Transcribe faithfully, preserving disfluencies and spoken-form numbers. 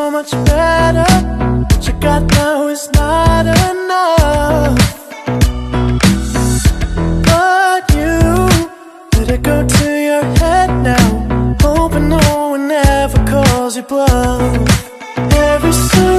so much better. What you got now is not enough. But you let it go to your head now, hoping no one ever calls you bluff. Every so